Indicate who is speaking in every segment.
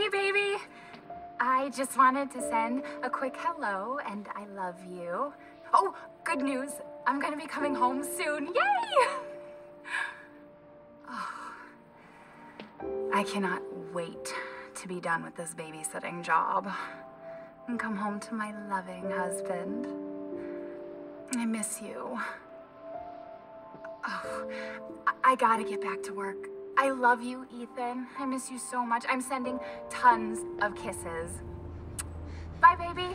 Speaker 1: Hey, baby. I just wanted to send a quick hello and I love you. Oh, good news. I'm gonna be coming home soon. Yay! Oh, I cannot wait to be done with this babysitting job and come home to my loving husband. I miss you. Oh, I gotta get back to work. I love you, Ethan. I miss you so much. I'm sending tons of kisses. Bye, baby.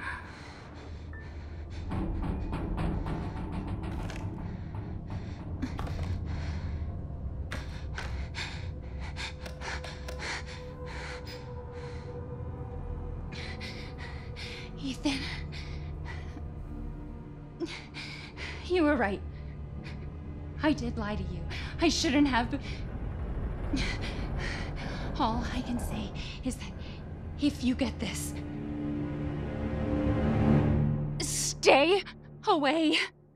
Speaker 2: Ethan. You were right. I did lie to you. I shouldn't have. All I can say is that if you get this, stay away.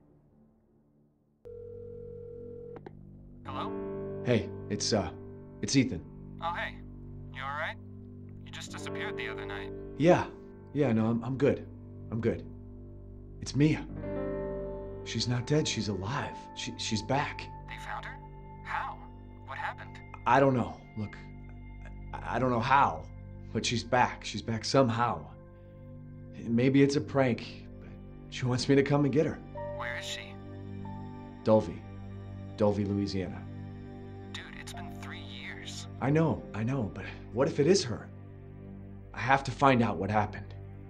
Speaker 3: Hello?
Speaker 4: Hey, it's Ethan.
Speaker 3: Oh, hey. You alright? You just disappeared the other night.
Speaker 4: Yeah, no, I'm good. I'm good. It's Mia. She's not dead, she's alive. She's back.
Speaker 3: They found her? How? What happened?
Speaker 4: I don't know. Look, I don't know how, but she's back. She's back somehow. Maybe it's a prank, but she wants me to come and get her.
Speaker 3: Where is she?
Speaker 4: Dulvey, Louisiana.
Speaker 3: Dude, it's been 3 years.
Speaker 4: I know, but what if it is her? I have to find out what happened.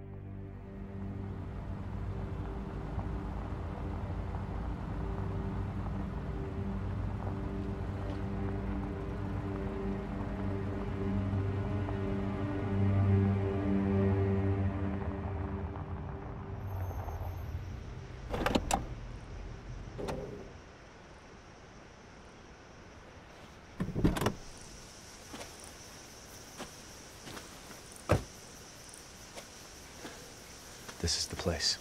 Speaker 4: This is the place.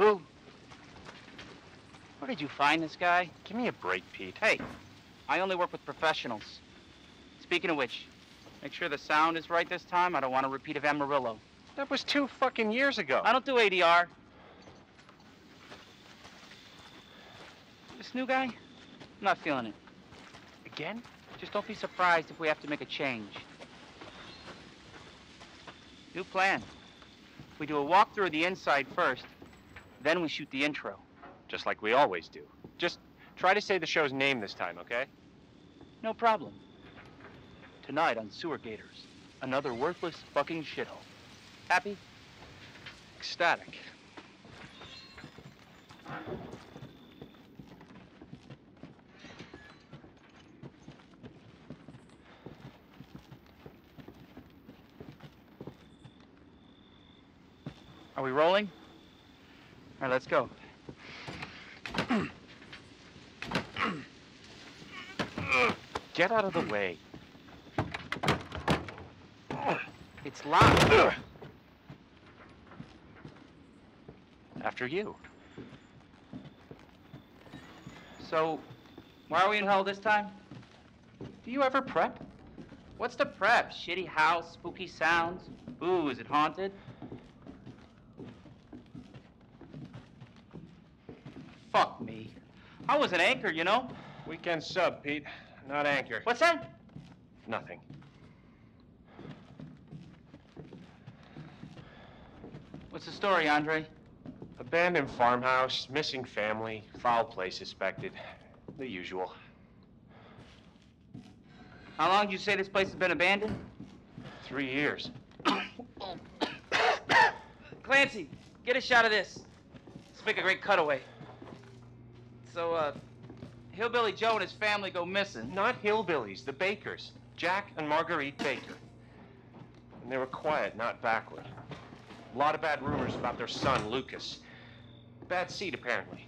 Speaker 5: Boo. Where did you find this guy?
Speaker 3: Give me a break, Pete.
Speaker 5: Hey, I only work with professionals. Speaking of which, make sure the sound is right this time. I don't want a repeat of Amarillo.
Speaker 3: That was 2 fucking years ago.
Speaker 5: I don't do ADR. This new guy, I'm not feeling it.
Speaker 3: Again?
Speaker 5: Just don't be surprised if we have to make a change. New plan. We do a walkthrough of the inside first, then we shoot the intro.
Speaker 3: Just like we always do. Just try to say the show's name this time, okay?
Speaker 5: No problem. Tonight on Sewer Gators, another worthless fucking shithole. Happy?
Speaker 3: Ecstatic.
Speaker 5: Are we rolling? All right, let's go.
Speaker 3: Get out of the way.
Speaker 5: It's locked.
Speaker 3: After you.
Speaker 5: So, why are we in hell this time?
Speaker 3: Do you ever prep?
Speaker 5: What's the prep? Shitty house, spooky sounds? Ooh, is it haunted? Fuck me. I was an anchor, you know?
Speaker 3: Weekend sub, Pete. Not anchor.
Speaker 5: What's that?
Speaker 3: Nothing.
Speaker 5: What's the story, Andre?
Speaker 3: Abandoned farmhouse, missing family, foul play suspected. The usual.
Speaker 5: How long did you say this place has been abandoned?
Speaker 3: 3 years.
Speaker 5: Clancy, get a shot of this. Let's make a great cutaway. So, Hillbilly Joe and his family go missing.
Speaker 3: Not hillbillies, the Bakers. Jack and Marguerite Baker. And they were quiet, not backward. A lot of bad rumors about their son, Lucas. Bad seed, apparently.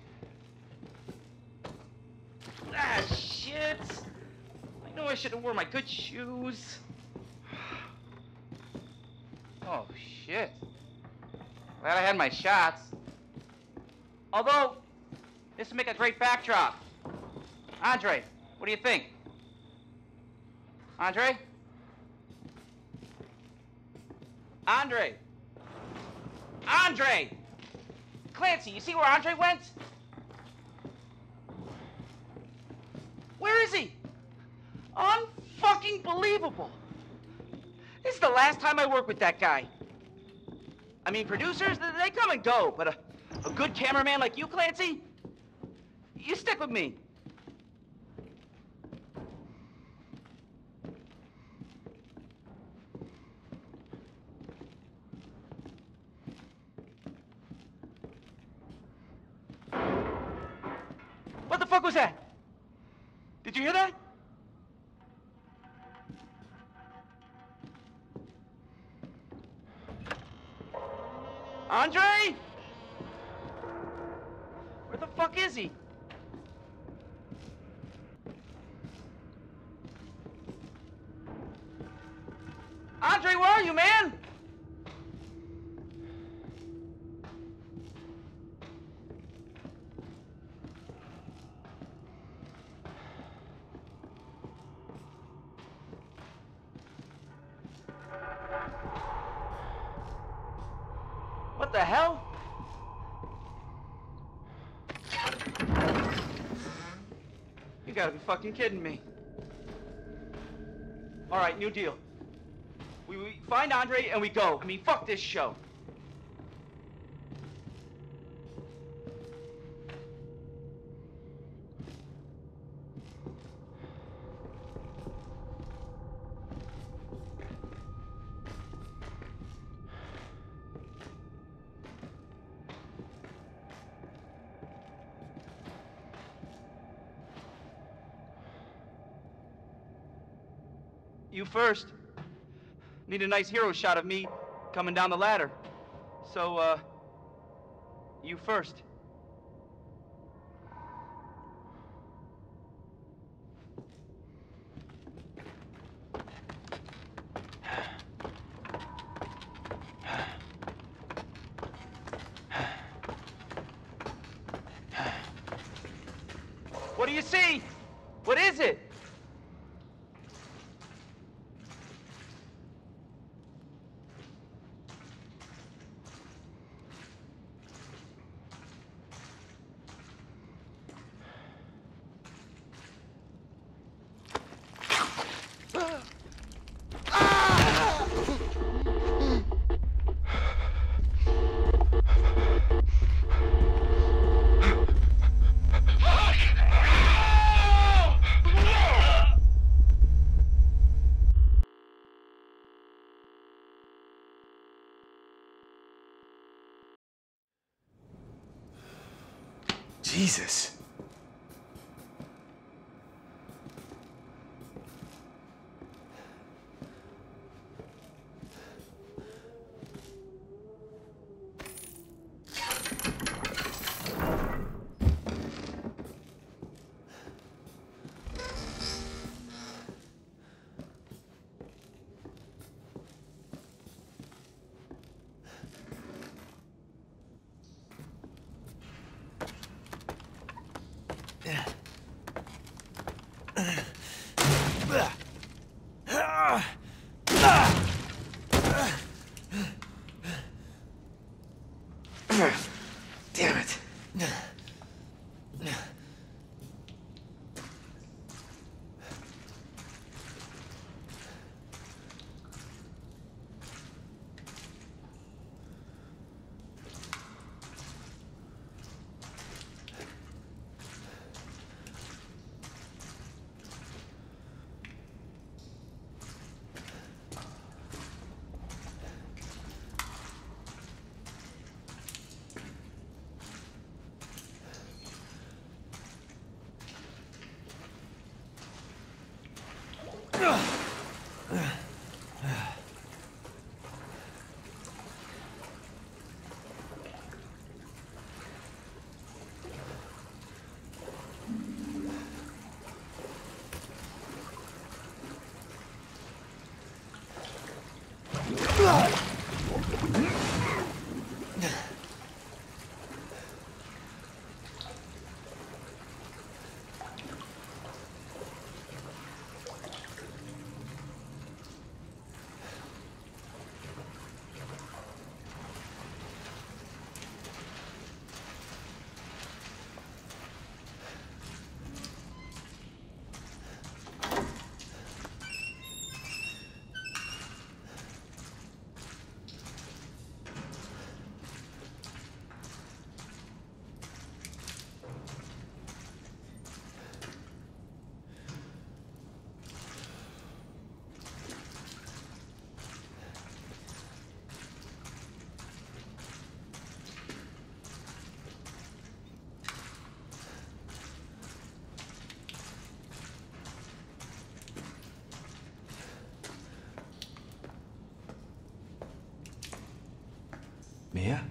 Speaker 5: Ah, shit! I know I should have worn my good shoes. Oh, shit. Glad I had my shots. Although, this would make a great backdrop. Andre, what do you think? Andre? Andre! Andre! Clancy, you see where Andre went? Where is he? Unfucking believable. This is the last time I work with that guy. I mean, producers, they come and go, but a good cameraman like you, Clancy, you stick with me. What the fuck was that? Did you hear that? Andre? Where the fuck is he? Andre, where are you, man? What the hell? You gotta be fucking kidding me. All right, new deal. We find Andre and we go. I mean, fuck this show. You first. Need a nice hero shot of me coming down the ladder. So, you first. see. What is it?
Speaker 4: Jesus. Damn it. Mia?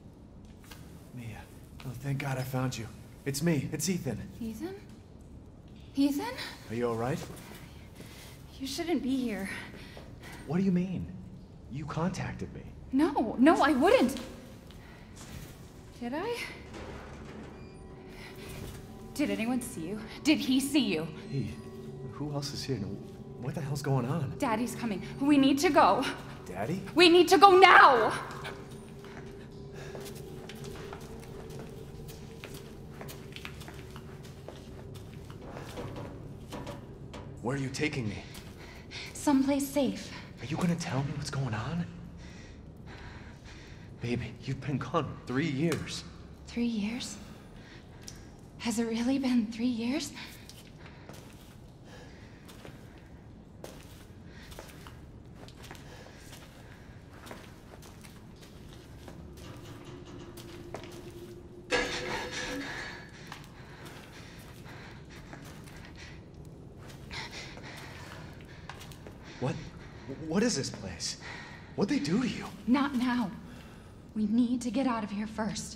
Speaker 4: Mia. Oh, thank God I found you. It's me. It's Ethan.
Speaker 2: Ethan? Ethan?
Speaker 4: Are you all right?
Speaker 2: You shouldn't be here.
Speaker 4: What do you mean? You contacted me.
Speaker 2: No, I wouldn't. Did I? Did anyone see you? Did he see you?
Speaker 4: Hey, who else is here? What the hell's going on?
Speaker 2: Daddy's coming. We need to go.
Speaker 4: Daddy?
Speaker 2: We need to go now!
Speaker 4: Where are you taking me?
Speaker 2: Someplace safe.
Speaker 4: Are you gonna tell me what's going on? Baby, you've been gone 3 years.
Speaker 2: 3 years? Has it really been 3 years?
Speaker 4: What is this place? What'd they do to you?
Speaker 2: Not now. We need to get out of here first.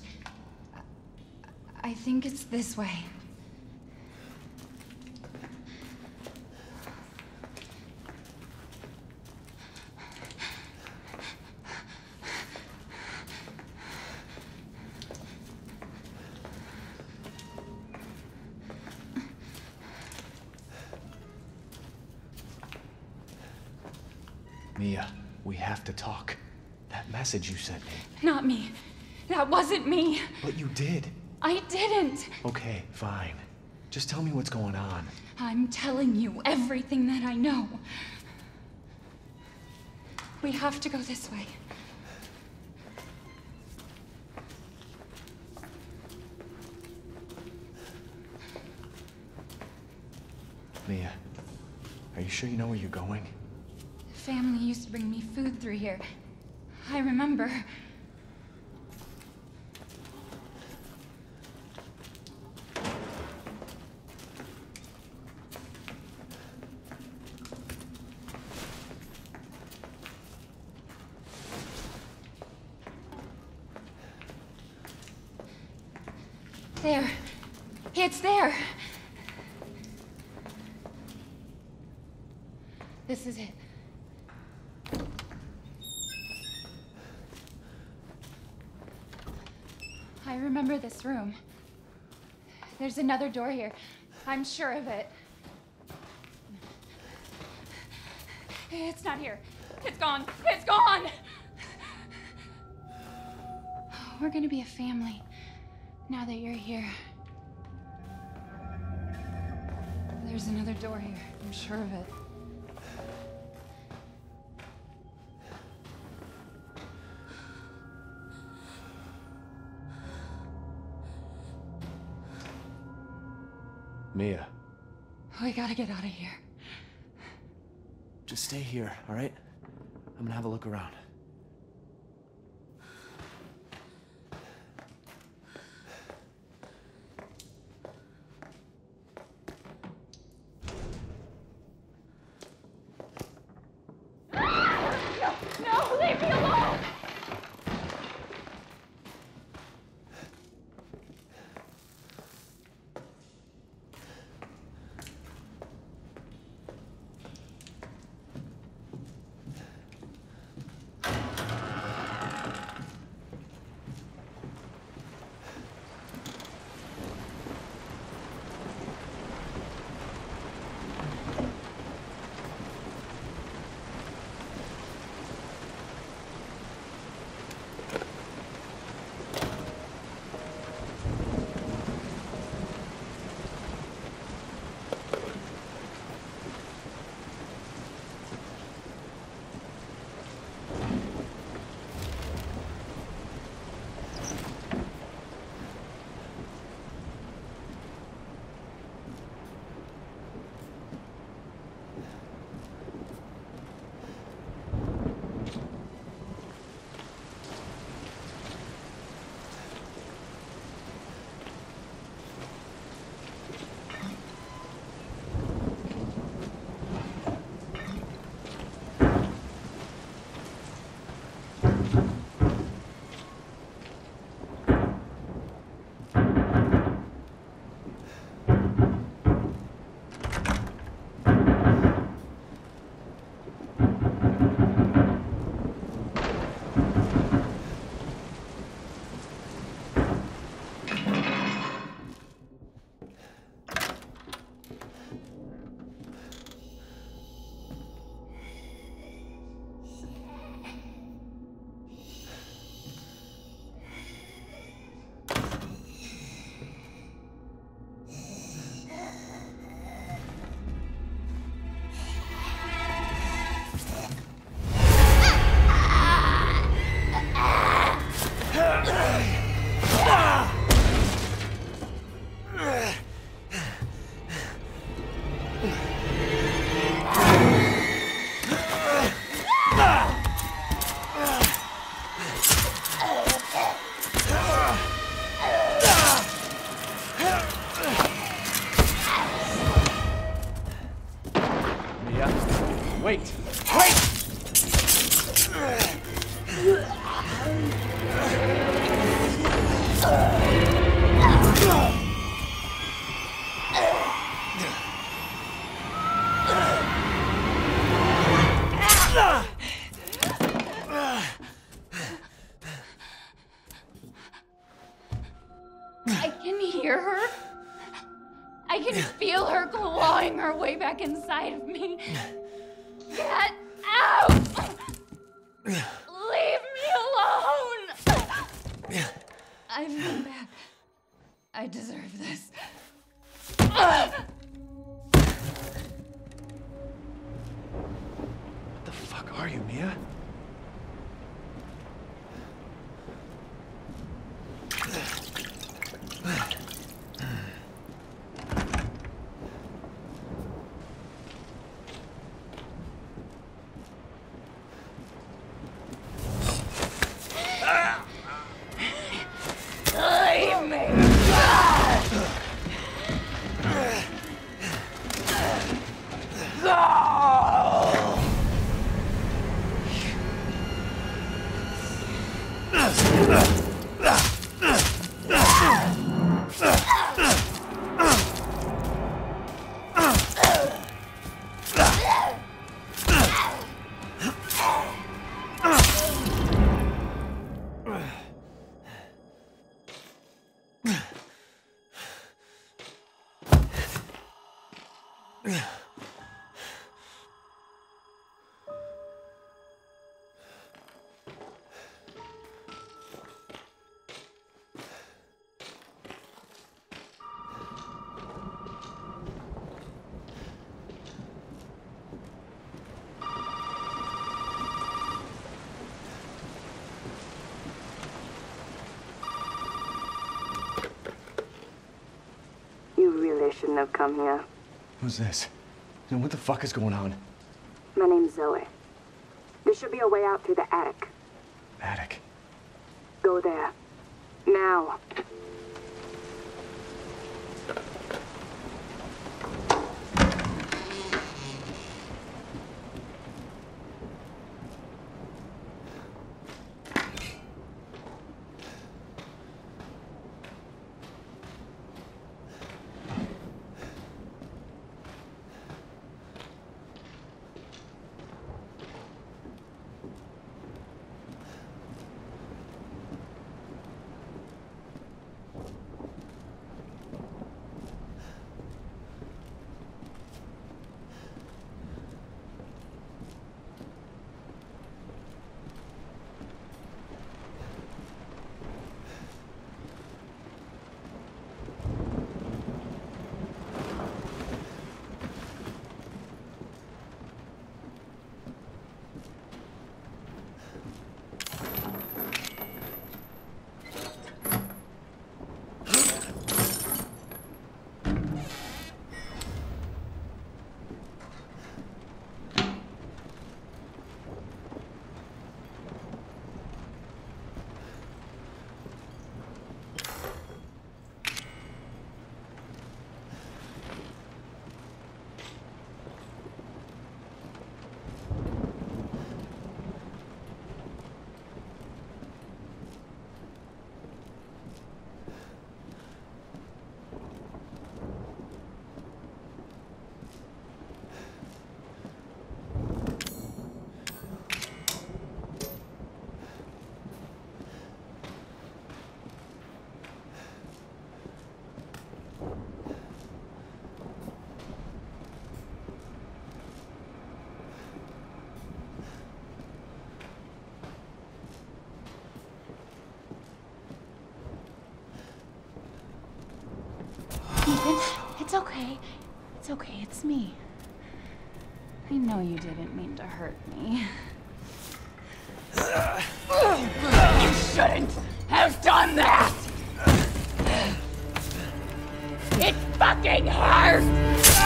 Speaker 2: I think it's this way.
Speaker 4: Mia, we have to talk. That message you sent me.
Speaker 2: Not me. That wasn't me.
Speaker 4: But you did.
Speaker 2: I didn't.
Speaker 4: Okay, fine. Just tell me what's going on.
Speaker 2: I'm telling you everything that I know. We have to go this way.
Speaker 4: Mia, are you sure you know where you're going?
Speaker 2: Family used to bring me food through here. I remember. There. It's there. This is it. I remember this room. There's another door here. I'm sure of it. It's not here. It's gone. It's gone! We're gonna be a family now that you're here. There's another door here. I'm sure of it.
Speaker 4: Mia.
Speaker 2: We gotta get out of here.
Speaker 4: Just stay here, all right? I'm gonna have a look around.
Speaker 2: No, leave me alone! I can hear her. I can feel her clawing her way back inside of me. Get out! Leave me alone! I've been back. I deserve this.
Speaker 4: What the fuck are you, Mia?
Speaker 2: Leave me!
Speaker 6: You really shouldn't have come here.
Speaker 4: Who's this? And what the fuck is going on?
Speaker 6: My name's Zoe. There should be a way out through the attic.
Speaker 4: Attic.
Speaker 6: Go there. Now.
Speaker 2: Ethan, it's okay. It's okay, it's me. I know you didn't mean to hurt me. You shouldn't have done that! It fucking hurts!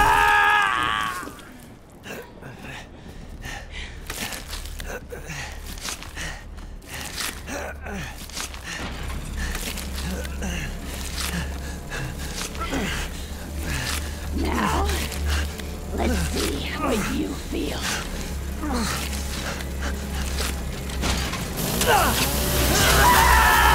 Speaker 2: Now, let's see what you feel. Ah!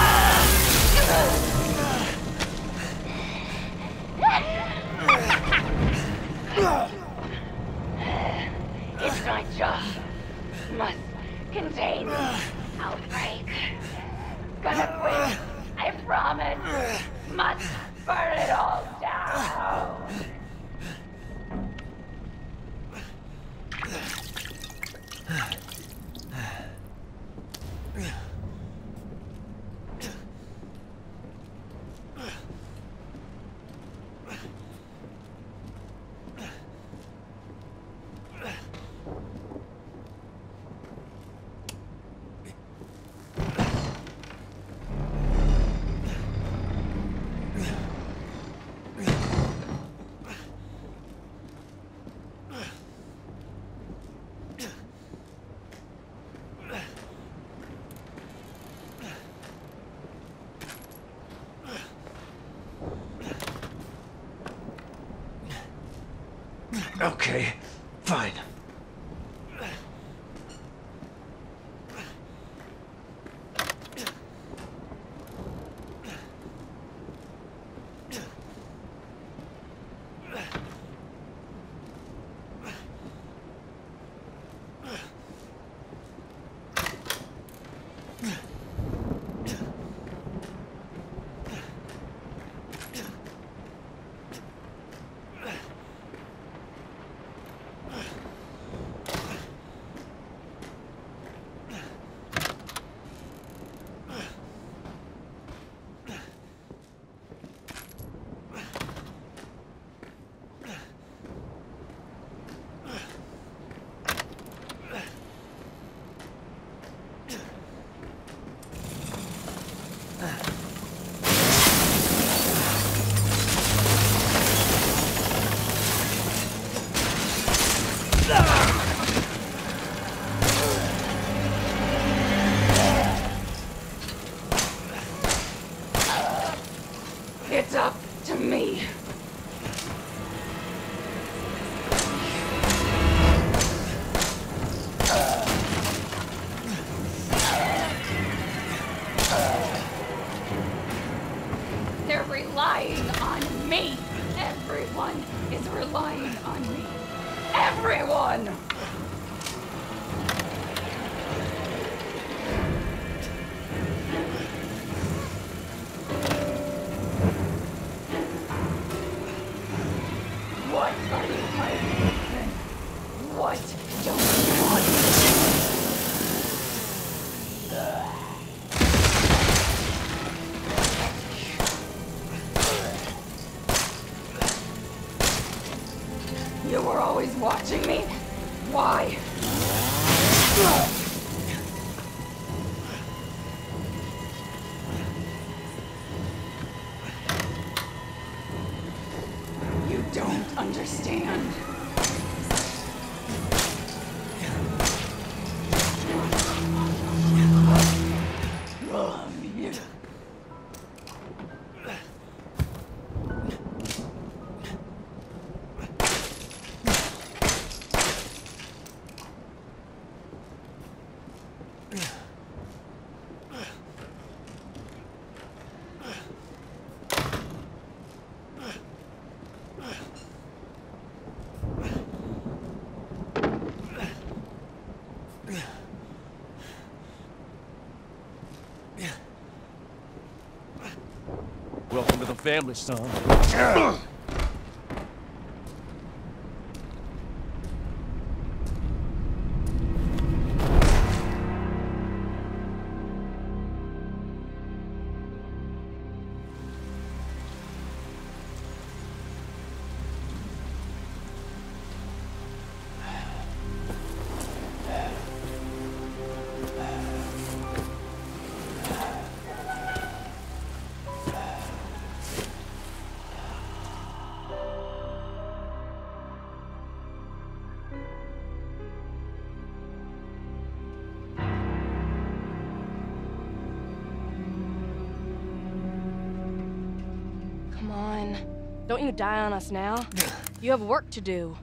Speaker 2: must burn it all down.
Speaker 4: Okay, fine.
Speaker 2: It's up to me. They're relying on me. Everyone is relying on me. Everyone! What are you hiding? What don't you want? You were always watching me? Why? You don't understand.
Speaker 7: Welcome to the family, son.
Speaker 8: Come on. Don't you die on us now. You have work to do.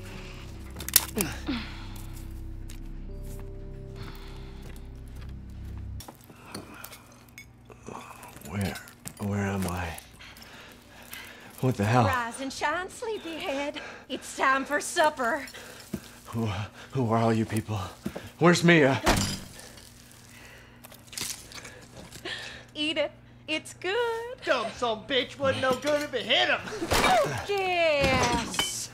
Speaker 4: Where am I? What the hell?
Speaker 9: Rise and shine, sleepyhead. It's time for supper.
Speaker 4: Who are all you people? Where's Mia?
Speaker 9: Eat it. It's good.
Speaker 7: Dumb son bitch wasn't no good if it hit him.
Speaker 9: Yes.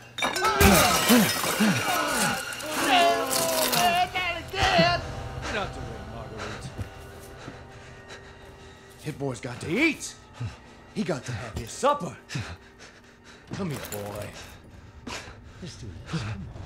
Speaker 7: Get out the way, Marguerite. Hit boy's got to eat. He got to have his supper. Come here, boy. Let's do this.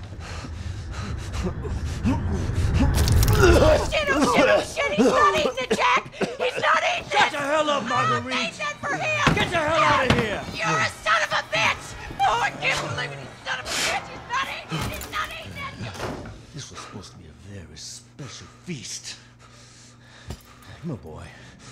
Speaker 9: Shit, oh shit, oh shit, he's not eating it, Jack! He's not eating
Speaker 7: Shut
Speaker 9: it!
Speaker 7: the hell up, Marguerite!
Speaker 9: I made that for him!
Speaker 7: Get the hell out of here!
Speaker 9: You're a son of a bitch! Oh, I can't believe it, you son of a bitch! He's not eating it! He's not eating it!
Speaker 7: This was supposed to be a very special feast. Come on, boy.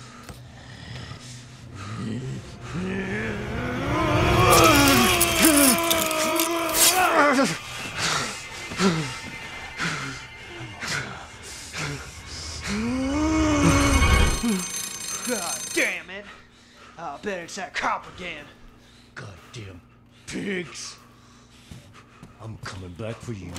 Speaker 7: God damn it! I'll bet it's that cop again. Goddamn pigs! I'm coming back for you.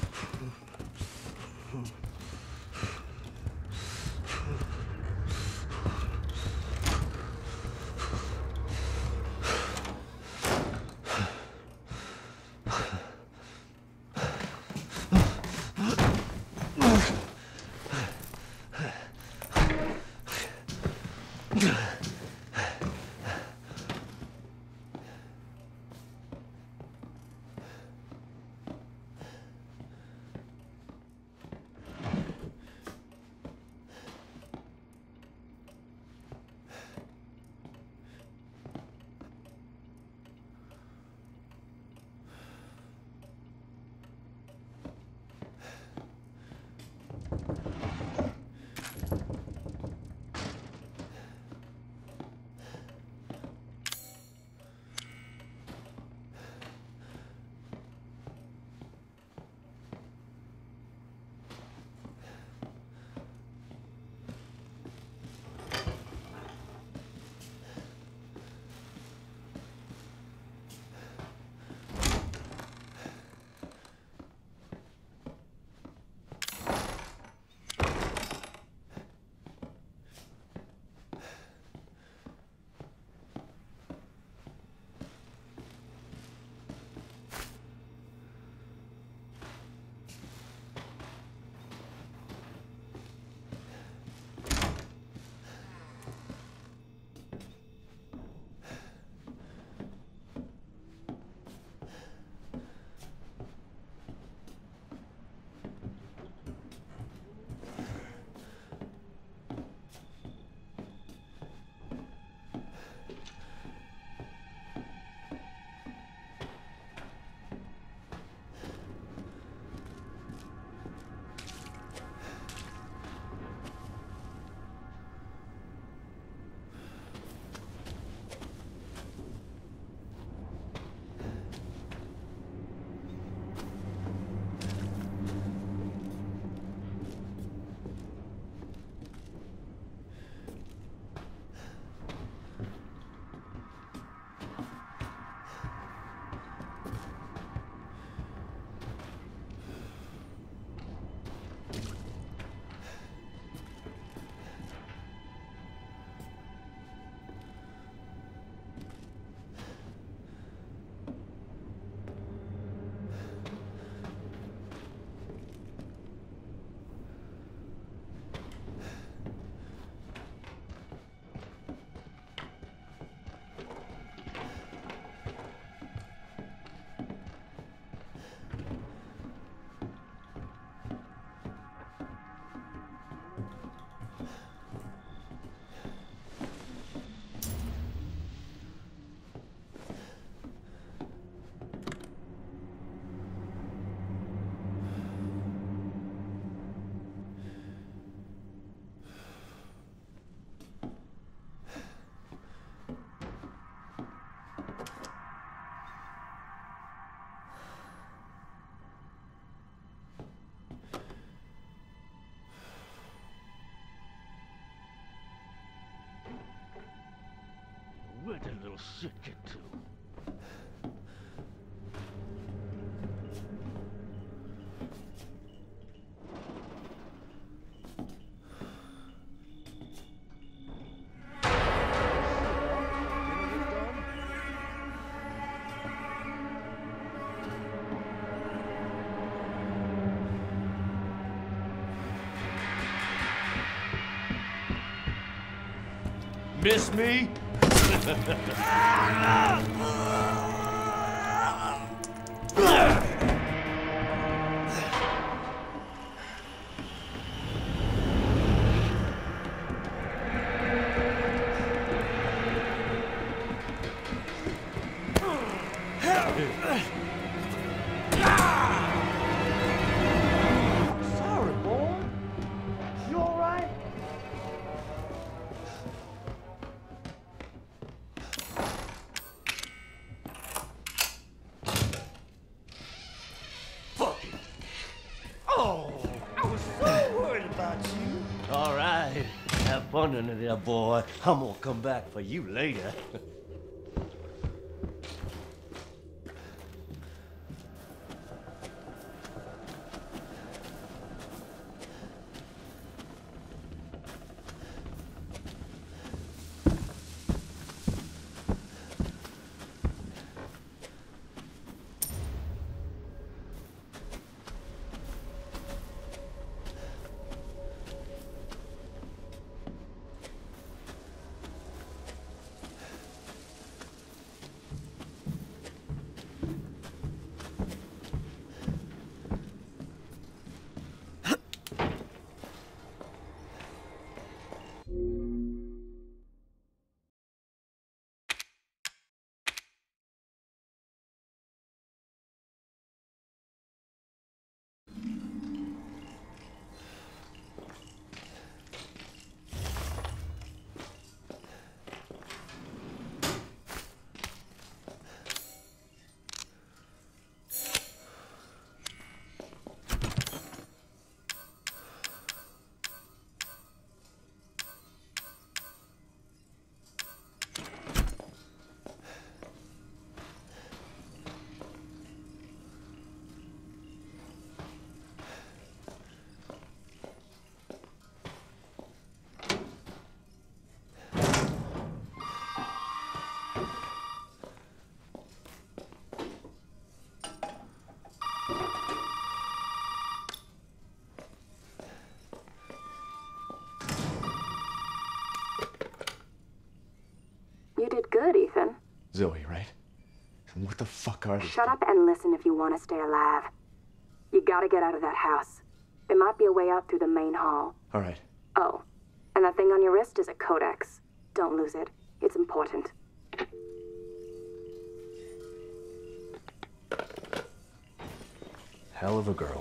Speaker 10: Where'd that little shit get to?
Speaker 7: Miss me? Sorry, boy. You all right? Fuck it. Oh, I was so worried about you. All right. Have fun under there, boy. I'm gonna come back for you later.
Speaker 6: You did good, Ethan.
Speaker 4: Zoe, right? And what the fuck are these?
Speaker 6: Shut up and listen if you want to stay alive. You gotta get out of that house. There might be a way out through the main hall.
Speaker 4: All right.
Speaker 6: Oh, and that thing on your wrist is a codex. Don't lose it. It's important.
Speaker 4: Hell of a girl.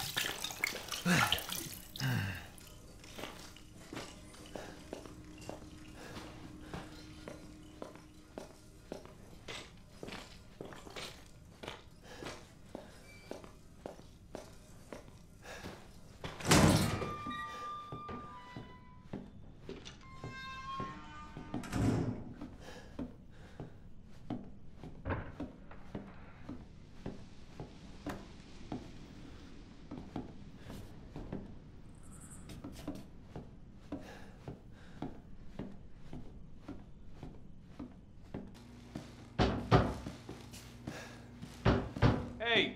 Speaker 11: Hey!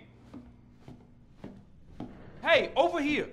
Speaker 11: Hey, over here!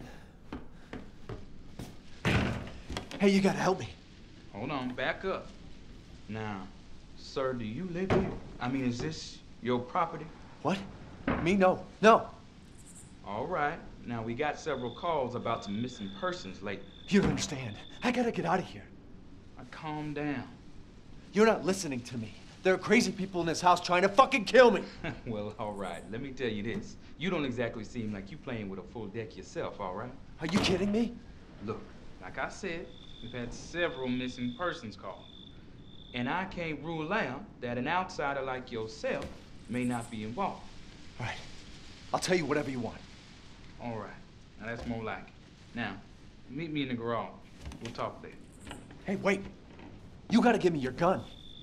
Speaker 4: Hey, you gotta help me.
Speaker 11: Hold on, back up. Now, sir, do you live here? I mean, is this your property?
Speaker 4: What? Me? No. No.
Speaker 11: All right. Now, we got several calls about some missing persons lately.
Speaker 4: You don't understand. I gotta get out of here.
Speaker 11: Calm down.
Speaker 4: You're not listening to me. There are crazy people in this house trying to fucking kill me.
Speaker 11: Well, all right. Let me tell you this. You don't exactly seem like you playing with a full deck yourself, all right?
Speaker 4: Are you kidding me?
Speaker 11: Look, like I said, we've had several missing persons calls. And I can't rule out that an outsider like yourself may not be involved.
Speaker 4: All right. I'll tell you whatever you want.
Speaker 11: All right. Now, that's more like it. Now, meet me in the garage. We'll talk there.
Speaker 4: Hey, wait. You gotta give me your gun.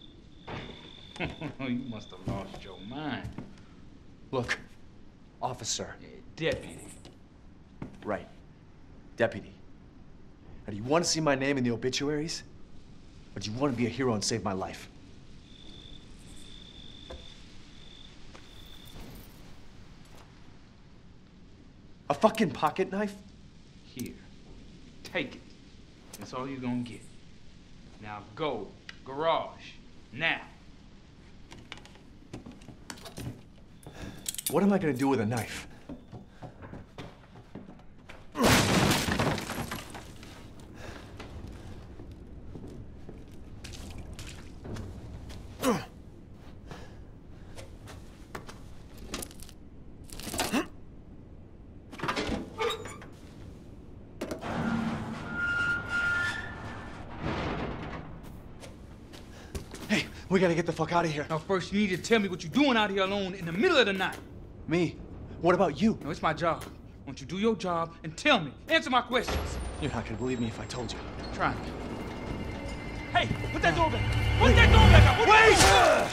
Speaker 11: You must have lost your mind.
Speaker 4: Look, officer.
Speaker 11: Deputy.
Speaker 4: Right. Deputy. Now, do you want to see my name in the obituaries? Or do you want to be a hero and save my life? A fucking pocket knife?
Speaker 11: Here. Take it. That's all you're gonna get. Now go. Garage. Now.
Speaker 4: What am I gonna do with a knife? Hey, we gotta get the fuck out of here.
Speaker 11: Now first you need to tell me what you're doing out here alone in the middle of the night.
Speaker 4: Me? What about you?
Speaker 11: No, it's my job. Won't you do your job and tell me? Answer my questions.
Speaker 4: You're not gonna believe me if I told you.
Speaker 11: Try me.
Speaker 7: Hey, put that door back. Put that door back up. Wait!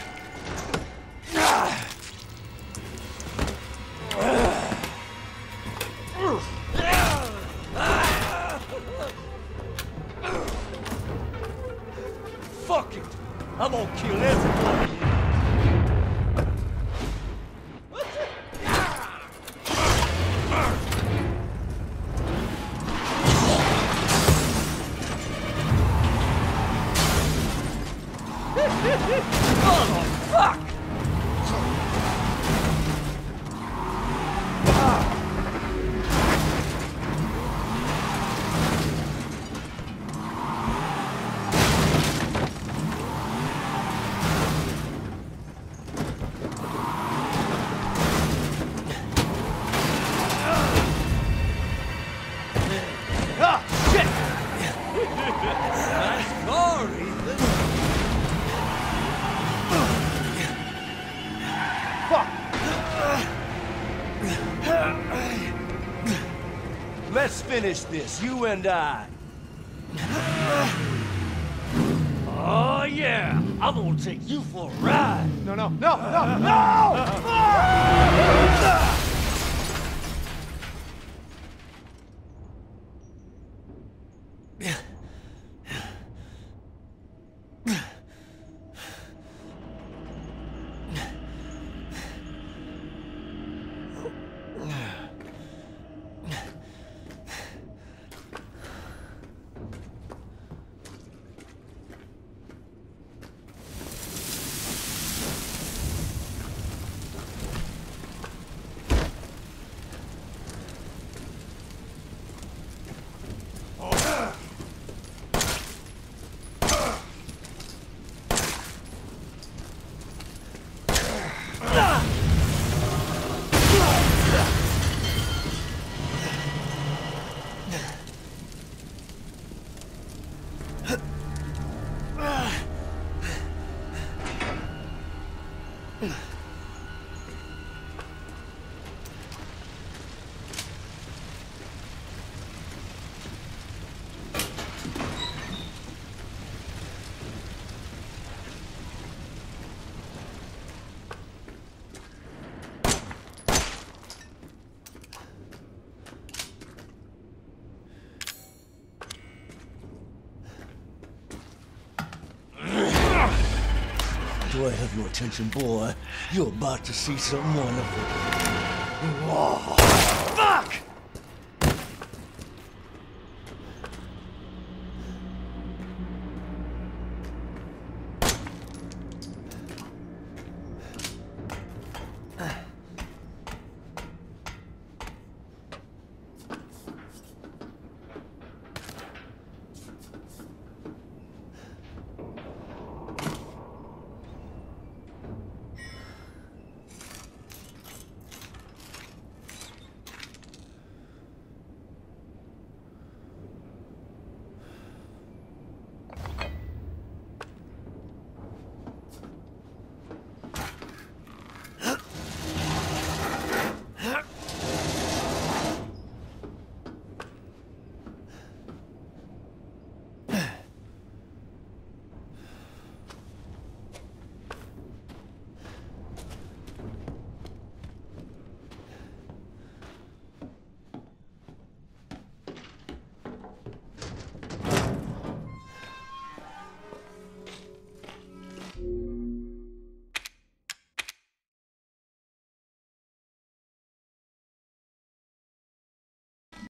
Speaker 7: Fuck it. I'm gonna kill everybody. Oh, fuck! Ah, shit! I'm sorry. Let's finish this, you and I. Oh, yeah. I'm gonna take you for a ride.
Speaker 4: No, no, no, no, no!
Speaker 7: Do I have your attention, boy? You're about to see something wonderful. Whoa. Fuck!